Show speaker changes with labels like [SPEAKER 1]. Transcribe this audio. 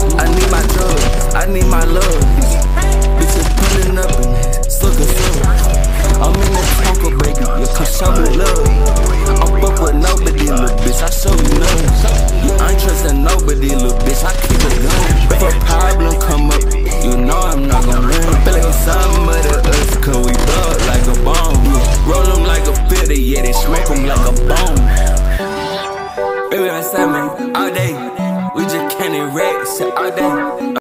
[SPEAKER 1] I need my drugs, I need my love. Bitches pulling up in it, sucker soon. I'm in that Tonka, baby, you can show me love. I'm fuck with nobody, little bitch, I show you love. I ain't trusting nobody, little bitch, I keep it going. If a problem come up, you know I'm not gon' run. Feel like I'm some of the us, cause we bug like a bomb. Roll them like a filter, yeah, they smoke them like a bone. Baby, I'm Simon, all day, we just can't erect shit all day.